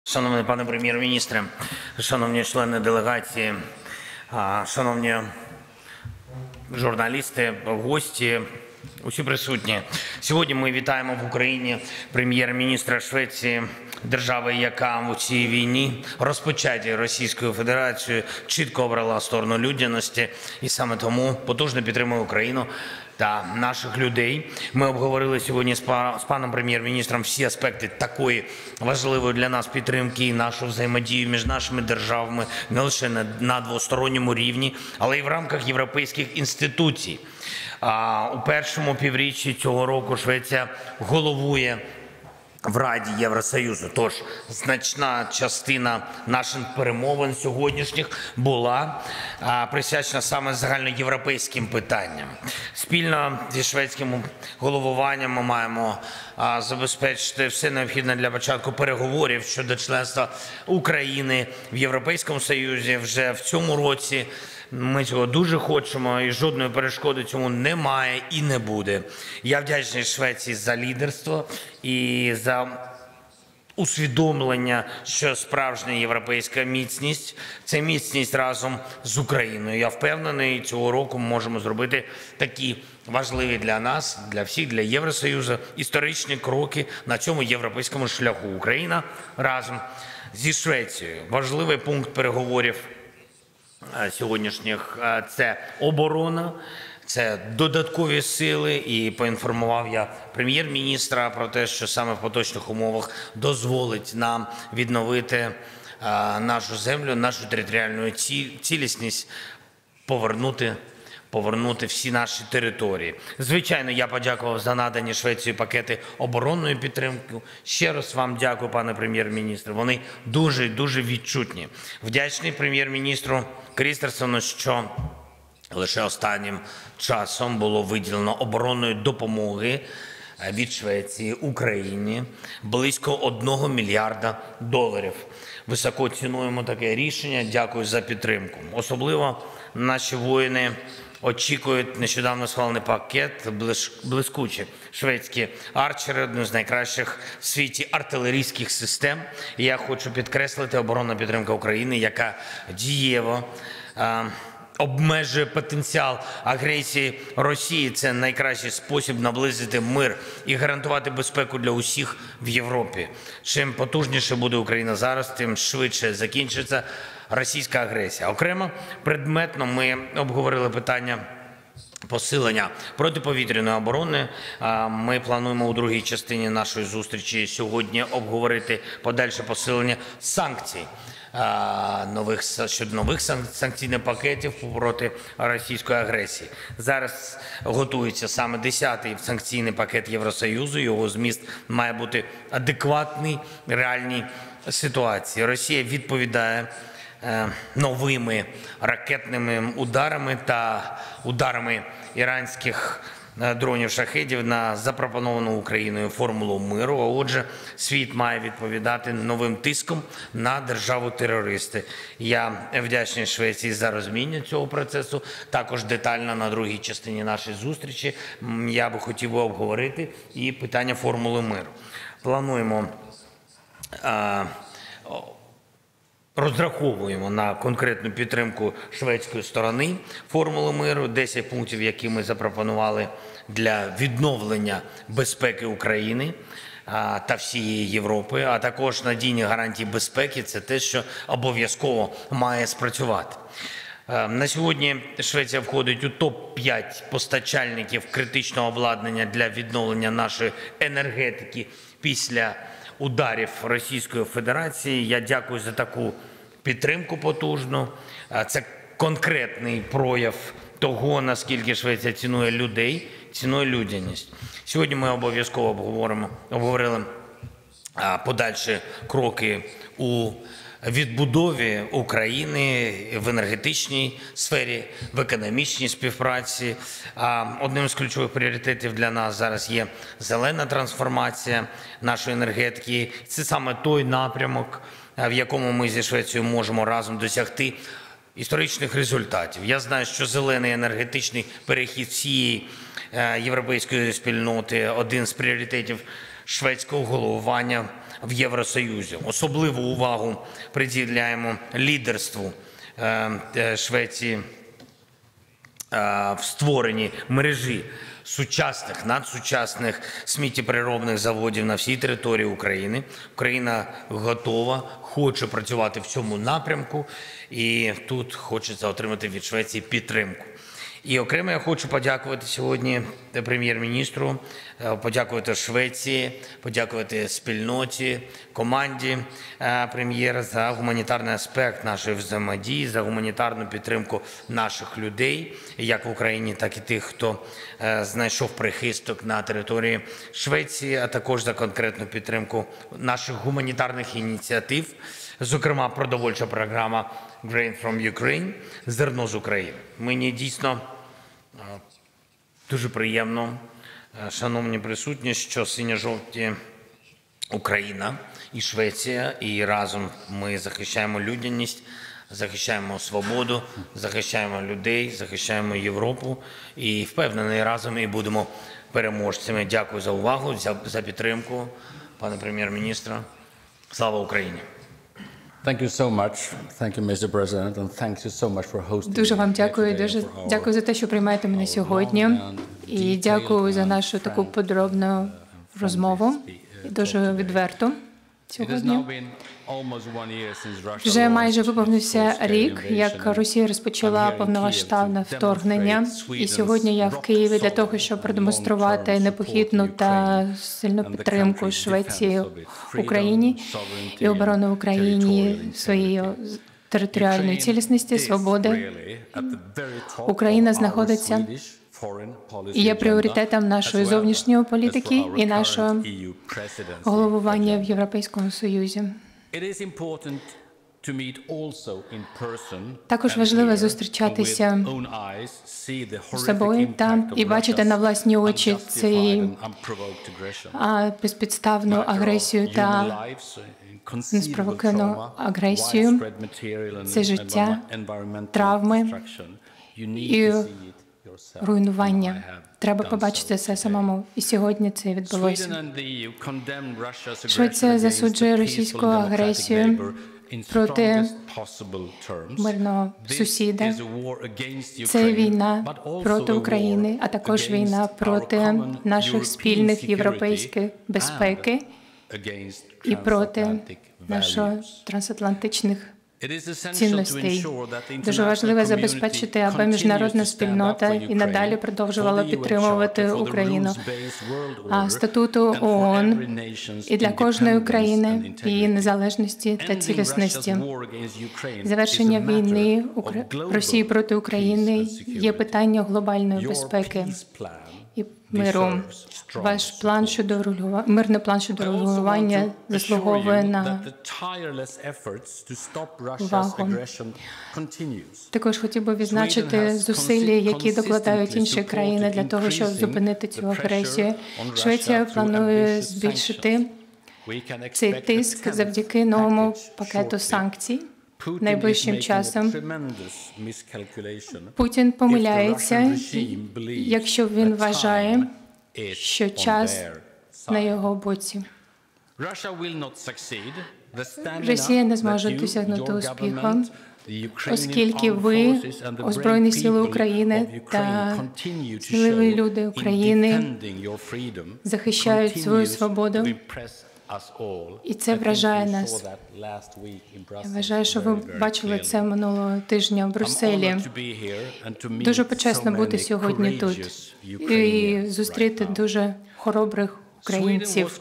Шановний пане прем'єр-міністре, шановні члени делегації, шановні журналісти, гості, усі присутні. Сьогодні ми вітаємо в Україні прем'єр-міністра Швеції, держави, яка у цій війні, розпочатій Російською Федерацією, чітко обрала сторону людяності і саме тому потужно підтримує Україну та наших людей. Ми обговорили сьогодні з паном прем'єр-міністром всі аспекти такої важливої для нас підтримки і нашу взаємодію між нашими державами не лише на двосторонньому рівні, але й в рамках європейських інституцій. У першому півріччі цього року Швеція головує в Раді Євросоюзу. Тож значна частина наших перемовин сьогоднішніх була присвячена саме загальноєвропейським питанням. Спільно зі шведським головуванням ми маємо забезпечити все необхідне для початку переговорів щодо членства України в Європейському Союзі вже в цьому році. Ми цього дуже хочемо і жодної перешкоди цьому немає і не буде. Я вдячний Швеції за лідерство і за усвідомлення, що справжня європейська міцність – це міцність разом з Україною. Я впевнений, цього року ми можемо зробити такі важливі для нас, для всіх, для Євросоюзу історичні кроки на цьому європейському шляху. Україна разом зі Швецією. Важливий пункт переговорів сьогоднішніх – це оборона, це додаткові сили. І поінформував я прем'єр-міністра про те, що саме в поточних умовах дозволить нам відновити нашу землю, нашу територіальну цілісність, повернути всі наші території. Звичайно, я подякував за надані Швецією пакети оборонної підтримки. Ще раз вам дякую, пане прем'єр-міністр. Вони дуже відчутні. Вдячний прем'єр-міністру Крістерсону, що лише останнім часом було виділено оборонної допомоги від Швеції Україні близько $1 мільярда. Високо цінуємо таке рішення. Дякую за підтримку. Особливо наші воїни очікують нещодавно схвалений пакет блискучі шведські арчери, одну з найкращих в світі артилерійських систем. І я хочу підкреслити, оборонна підтримка України, яка дієво обмежує потенціал агресії Росії. Це найкращий спосіб наблизити мир і гарантувати безпеку для усіх в Європі. Чим потужніше буде Україна зараз, тим швидше закінчиться російська агресія. Окремо, предметно ми обговорили питання посилення протиповітряної оборони. Ми плануємо у другій частині нашої зустрічі сьогодні обговорити подальше посилення санкцій, щодо нових санкційних пакетів проти російської агресії. Зараз готується саме 10-й санкційний пакет Євросоюзу. Його зміст має бути адекватний реальній ситуації. Росія відповідає новими ракетними ударами та ударами іранських дронів-шахедів на запропоновану Україною формулу миру. А отже, світ має відповідати новим тиском на державу-терористи. Я вдячний Швеції за розуміння цього процесу. Також детально на другій частині нашої зустрічі я би хотів обговорити і питання формули миру. Плануємо, розраховуємо на конкретну підтримку шведської сторони формули миру, 10 пунктів, які ми запропонували для відновлення безпеки України та всієї Європи, а також надійні гарантії безпеки – це те, що обов'язково має спрацювати. На сьогодні Швеція входить у топ-5 постачальників критичного обладнання для відновлення нашої енергетики після ударів Російської Федерації. Я дякую за таку підтримку потужну. Це конкретний прояв того, наскільки Швеція цінує людей, цінує людяність. Сьогодні ми обов'язково обговорили подальші кроки у відбудові України в енергетичній сфері, в економічній співпраці. Одним з ключових пріоритетів для нас зараз є зелена трансформація нашої енергетики. Це саме той напрямок, в якому ми зі Швецією можемо разом досягти історичних результатів. Я знаю, що зелений енергетичний перехід всієї європейської спільноти – один з пріоритетів шведського головування в Євросоюзі. Особливу увагу приділяємо лідерству Швеції в створенні мережі сучасних, надсучасних сміттєпереробних заводів на всій території України. Україна готова, хоче працювати в цьому напрямку, і тут хочеться отримати від Швеції підтримку. І окремо я хочу подякувати сьогодні прем'єр-міністру, подякувати Швеції, подякувати спільноті, команді прем'єра за гуманітарний аспект нашої взаємодії, за гуманітарну підтримку наших людей, як в Україні, так і тих, хто знайшов прихисток на території Швеції, а також за конкретну підтримку наших гуманітарних ініціатив, зокрема продовольча програма Grain from Ukraine, зерно з України. Мені дійсно дуже приємно, шановні присутні, що синьо-жовті Україна і Швеція, і разом ми захищаємо людяність, захищаємо свободу, захищаємо людей, захищаємо Європу і впевнений, разом і будемо переможцями. Дякую за увагу, за підтримку, пане прем'єр-міністре. Слава Україні! Дуже вам дякую, дуже дякую за те, що приймаєте мене сьогодні, і дякую за нашу таку подробну розмову, дуже відверту сьогодні. Вже майже виповнився рік, як Росія розпочала повномасштабне вторгнення, і сьогодні я в Києві для того, щоб продемонструвати непохитну та сильну підтримку Швеції Україні і оборони Україні своєї територіальної цілісності, свободи. Україна знаходиться і є пріоритетом нашої зовнішньої політики і нашого головування в Європейському Союзі. Також важливо зустрічатися з собою там і бачити на власні очі цю безпідставну агресію та неспровоковану агресію, це життя, травми і руйнування. Треба побачити це самому. І сьогодні це відбулося. Швеція засуджує російську агресію проти мирного сусіда. Це війна проти України, а також війна проти наших спільних європейських безпеки і проти наших трансатлантичних цінностей. Дуже важливо забезпечити, аби міжнародна спільнота і надалі продовжувала підтримувати Україну. Статуту ООН і для кожної країни, її незалежності та цілісності. Завершення війни Росії проти України є питання глобальної безпеки і миру. Ваш план щодо мирний план щодо регулювання заслуговує на увагу. Також хотів би відзначити зусилля, які докладають інші країни для того, щоб зупинити цю агресію. Швеція планує збільшити цей тиск завдяки новому пакету санкцій. Найближчим часом Путін помиляється, якщо він вважає, що час на його боці. Росія не зможе досягнути успіху, оскільки ви, Збройні сили України та сміливі люди України захищають свою свободу. І це вражає нас. Я вважаю, що ви бачили це минулого тижня в Брюсселі. Дуже почесно бути сьогодні тут і зустріти дуже хоробрих українців.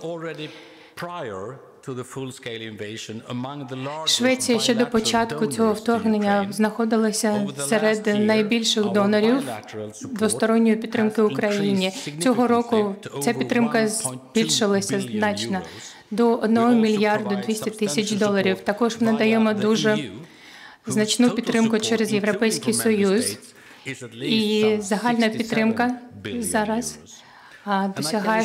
Швеція ще до початку цього вторгнення знаходилася серед найбільших донорів двосторонньої підтримки Україні. Цього року ця підтримка збільшилася значно до 1 мільярду 200 тисяч доларів. Також ми надаємо дуже значну підтримку через Європейський Союз. І загальна підтримка зараз досягає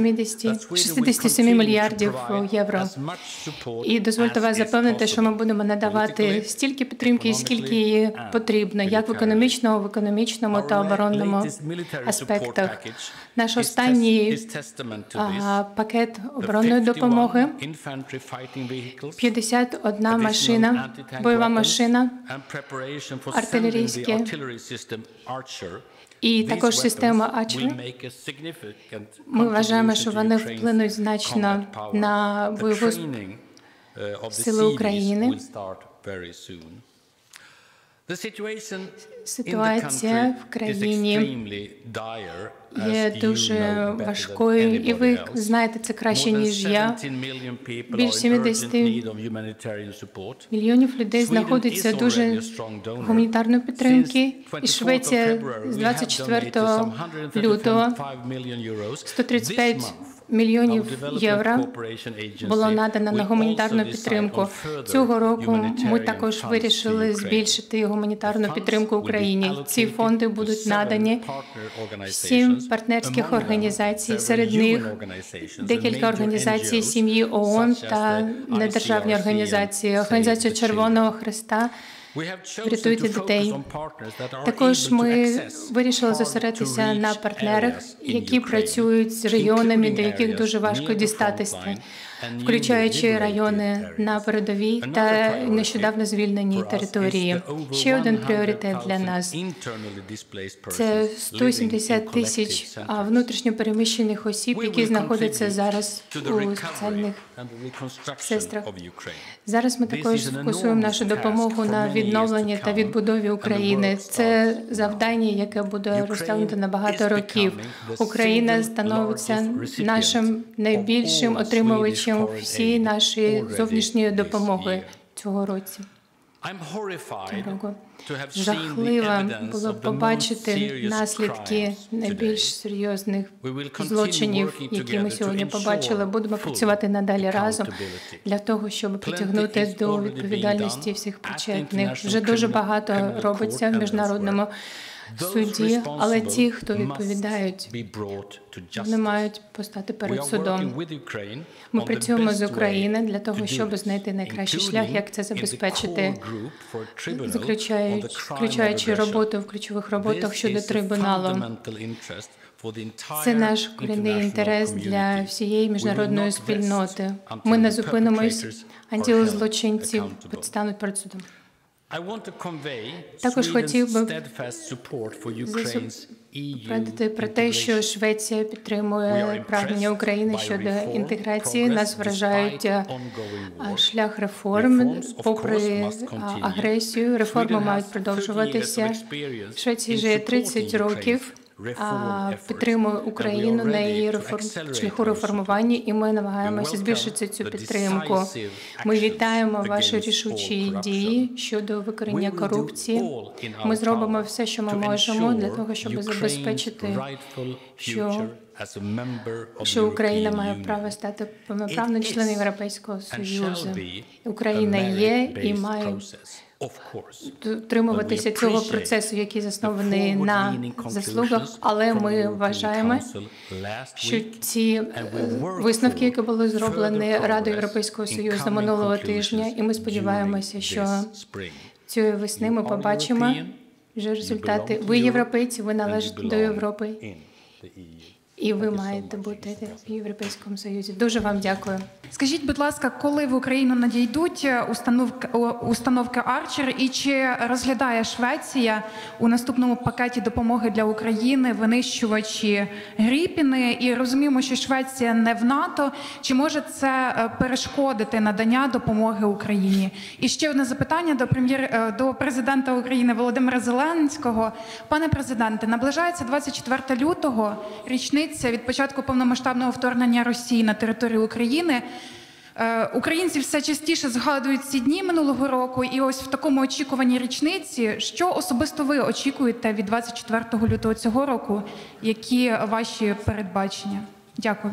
67 мільярдів євро. І дозвольте вас запевнити, що ми будемо надавати стільки підтримки, скільки її потрібно, як в економічному та оборонному аспектах. Наш останній пакет оборонної допомоги, 51 машина, бойова машина, артилерійські, і також система Archer. Ми вважаємо, що вони вплинуть значно на бойову силу України. Ситуація в країні є дуже важкою, і ви знаєте це краще, ніж я. Більш 70 мільйонів людей знаходиться дуже гуманітарної підтримки, і Швеція з 24 лютого 135 мільйонів євро було надано на гуманітарну підтримку. Цього року ми також вирішили збільшити гуманітарну підтримку Україні. Ці фонди будуть надані 7 партнерських організацій, серед них декілька організацій сім'ї ООН та недержавні організації, Організація Червоного Хреста, «Врятуйте дітей». Також ми вирішили зосередитися на партнерах, які працюють з регіонами, до яких дуже важко дістатися, включаючи райони на передовій та нещодавно звільнені території. Ще один пріоритет для нас – це 170 тисяч внутрішньо переміщених осіб, які знаходяться зараз у соціальних сестрах. Зараз ми також фокусуємо нашу допомогу на відновленні та відбудові України. Це завдання, яке буде розтягнуто на багато років. Україна становиться нашим найбільшим отримувачем всієї нашої зовнішньої допомоги цього році. Жахливо було побачити наслідки найбільш серйозних злочинів, які ми сьогодні побачили. Будемо працювати надалі разом для того, щоб притягнути до відповідальності всіх причетних. Вже дуже багато робиться в міжнародному суді, але ті, хто відповідають, вони мають постати перед судом. Ми працюємо з України для того, щоб знайти найкращий шлях, як це забезпечити, включаючи роботу в ключових роботах щодо трибуналу. Це наш корінний інтерес для всієї міжнародної спільноти. Ми не зупинимось, антил злочинці стануть перед судом. Також хотів би порадити про те, що Швеція підтримує прагнення України щодо інтеграції. Нас вражають шлях реформ, попри агресію. Реформи мають продовжуватися. Швеція вже 30 років підтримує Україну на її шляху реформування, і ми намагаємося збільшити цю підтримку. Ми вітаємо ваші рішучі дії щодо викорінення корупції. Ми зробимо все, що ми можемо для того, щоб забезпечити, що Україна має право стати повноправним членом Європейського Союзу. Україна є і має дотримуватися цього процесу, який заснований на заслугах, але ми вважаємо, що ці висновки, які були зроблені Радою Європейського Союзу минулого тижня, і ми сподіваємося, що цієї весни ми побачимо вже результати. Ви європейці, ви належите до Європи, і ви маєте бути в Європейському Союзі. Дуже вам дякую. Скажіть, будь ласка, коли в Україну надійдуть установки Archer, і чи розглядає Швеція у наступному пакеті допомоги для України винищувачі Гріпіни? І розуміємо, що Швеція не в НАТО. Чи може це перешкодити надання допомоги Україні? І ще одне запитання до президента України Володимира Зеленського. Пане президенте, наближається 24 лютого, річниця від початку повномасштабного вторгнення Росії на територію України. Українці все частіше згадують ці дні минулого року, і ось в такому очікуванні річниці, що особисто ви очікуєте від 24 лютого цього року? Які ваші передбачення? Дякую.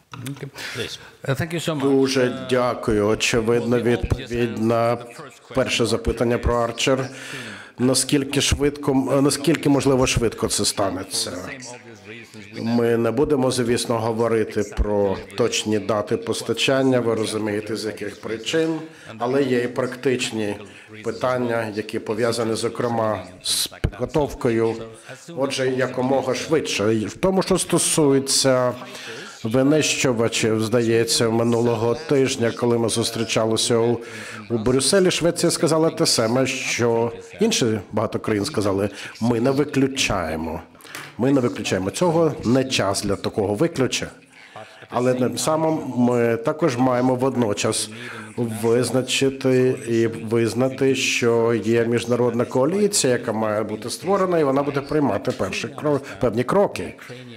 Дуже дякую. Очевидно, відповідь на перше запитання про Archer. Наскільки можливо швидко це станеться? Ми не будемо, звісно, говорити про точні дати постачання, ви розумієте, з яких причин, але є і практичні питання, які пов'язані, зокрема, з підготовкою, отже, якомога швидше. І в тому, що стосується винищувачів, здається, минулого тижня, коли ми зустрічалися у Брюсселі, Швеція сказала те саме, що інші багато країн сказали, ми не виключаємо. Ми не виключаємо. Цього не час для такого виключення. Але тим самим ми також маємо водночас визначити і визнати, що є міжнародна коаліція, яка має бути створена, і вона буде приймати певні кроки.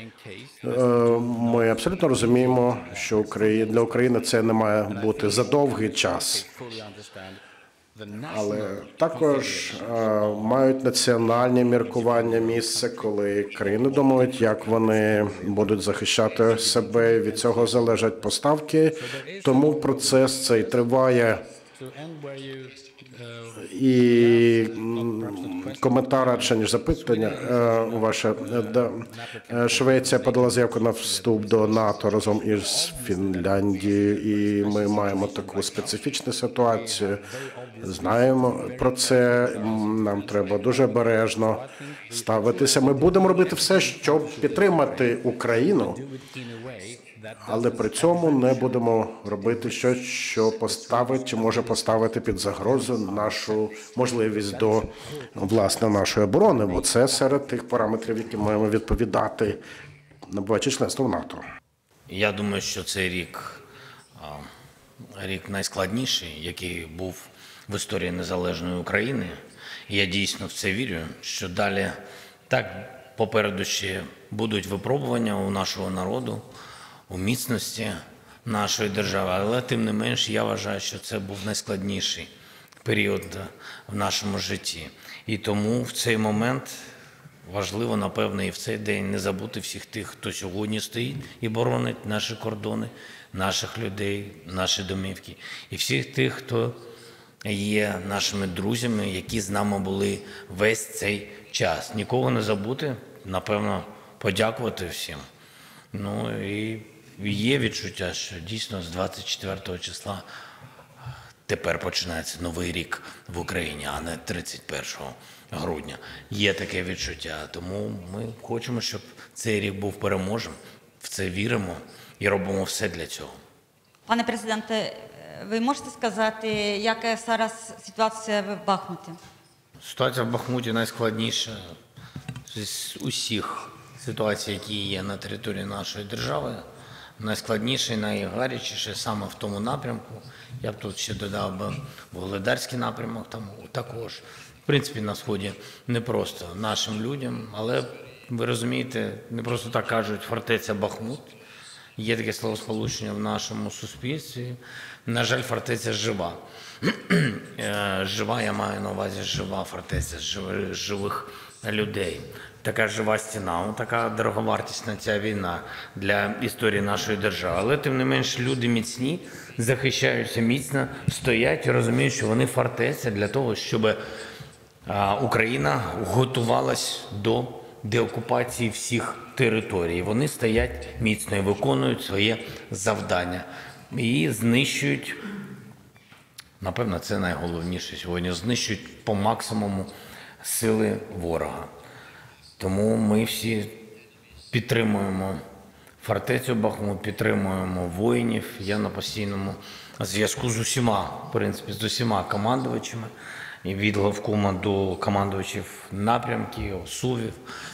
Ми абсолютно розуміємо, що для України це не має бути за довгий час. Але також мають національні міркування місце, коли країни думають, як вони будуть захищати себе. Від цього залежать поставки. Тому процес цей триває. І коментар, чи ніж запитання ваше. Швеція подала заявку на вступ до НАТО разом із Фінляндією, і ми маємо таку специфічну ситуацію. Знаємо про це, нам треба дуже обережно ставитися. Ми будемо робити все, щоб підтримати Україну, але при цьому не будемо робити щось, що поставить чи може поставити під загрозу нашу можливість до, власне, нашої оборони, бо це серед тих параметрів, які маємо відповідати, набуваючи членство в НАТО. Я думаю, що цей рік найскладніший, який був в історії незалежної України. І я дійсно в це вірю, що далі так попереду ще будуть випробування у нашого народу, у міцності нашої держави. Але тим не менш, я вважаю, що це був найскладніший період в нашому житті. І тому в цей момент важливо, напевно, і в цей день не забути всіх тих, хто сьогодні стоїть і боронить наші кордони, наших людей, наші домівки. І всіх тих, хто є нашими друзями, які з нами були весь цей час. Нікого не забути, напевно, подякувати всім. Ну і є відчуття, що дійсно з 24 числа тепер починається новий рік в Україні, а не 31 грудня. Є таке відчуття, тому ми хочемо, щоб цей рік був переможним. В це віримо і робимо все для цього. Пане президенте, ви можете сказати, яка зараз ситуація в Бахмуті? Ситуація в Бахмуті найскладніша з усіх ситуацій, які є на території нашої держави. Найскладніше і найгарячіше саме в тому напрямку. Я б тут ще додав би Вугледарський напрямок, там також. В принципі, на Сході не просто нашим людям, але, ви розумієте, не просто так кажуть фортеця Бахмут. Є таке словосполучення в нашому суспільстві. На жаль, фортеця жива. Жива, я маю на увазі жива фортеця, живих людей. Така жива стіна, така дороговартісна ця війна для історії нашої держави. Але, тим не менш, люди міцні, захищаються міцно, стоять і розуміють, що вони фортеця для того, щоб Україна готувалась до деокупації всіх територій. Вони стоять міцно і виконують своє завдання. І знищують, напевно, це найголовніше сьогодні, знищують по максимуму сили ворога. Тому ми всі підтримуємо фортецю Бахмут, підтримуємо воїнів. Я на постійному зв'язку з усіма, в принципі, з усіма командувачами. І від главкома до командувачів напрямків, СУВів.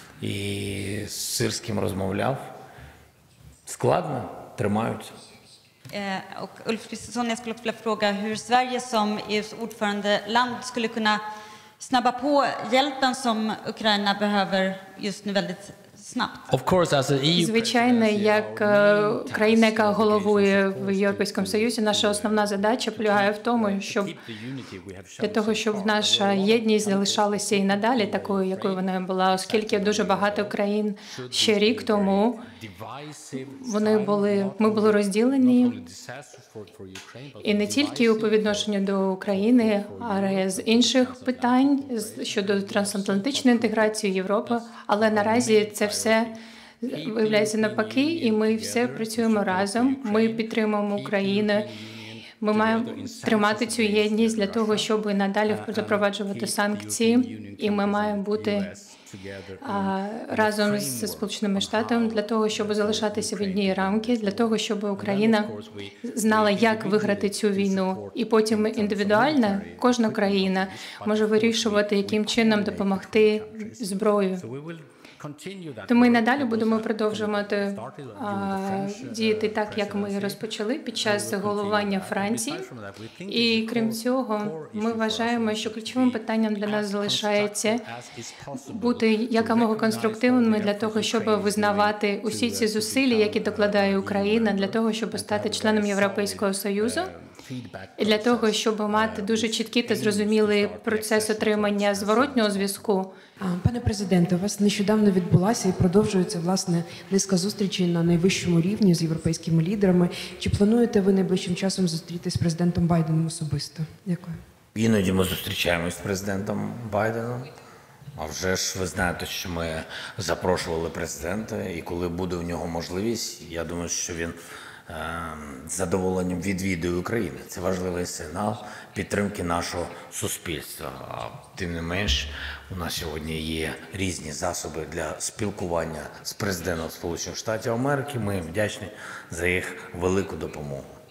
І з Сирським розмовляв. Складно, тримаються. Och Ulf Kristersson, jag skulle också vilja fråga hur Sverige som EU:s ordförandeland skulle kunna snabba på hjälpen som Ukraina behöver just nu väldigt snabbt. Звичайно, як країна, яка головує в Європейському Союзі, наша основна задача полягає в тому, щоб для того, щоб наша єдність залишалася і надалі такою, якою вона була, оскільки дуже багато країн ще рік тому ми були розділені, і не тільки по відношенню до України, а з інших питань щодо трансатлантичної інтеграції Європи, але наразі це все виявляється навпаки, і ми все працюємо разом. Ми підтримуємо Україну. Ми маємо тримати цю єдність для того, щоб надалі запроваджувати санкції, і ми маємо бути разом з Сполученими Штатами для того, щоб залишатися в одній рамки, для того, щоб Україна знала, як виграти цю війну. І потім індивідуально кожна країна може вирішувати, яким чином допомогти зброєю. То ми надалі будемо продовжувати діяти так, як ми розпочали під час головування Франції. І крім цього, ми вважаємо, що ключовим питанням для нас залишається бути якомога конструктивними для того, щоб визнавати усі ці зусилля, які докладає Україна для того, щоб стати членом Європейського Союзу. І для того, щоб мати дуже чіткий та зрозумілий процес отримання зворотнього зв'язку. Пане президенте, у вас нещодавно відбулася і продовжується, власне, низка зустрічей на найвищому рівні з європейськими лідерами. Чи плануєте ви найближчим часом зустрітися з президентом Байденом особисто? Дякую. Іноді ми зустрічаємось з президентом Байденом. А вже ж ви знаєте, що ми запрошували президента, і коли буде в нього можливість, я думаю, що він з задоволенням відвідує Україну. Це важливий сигнал підтримки нашого суспільства. А тим не менш, у нас сьогодні є різні засоби для спілкування з президентом Сполучених Штатів Америки. Ми вдячні за їх велику допомогу.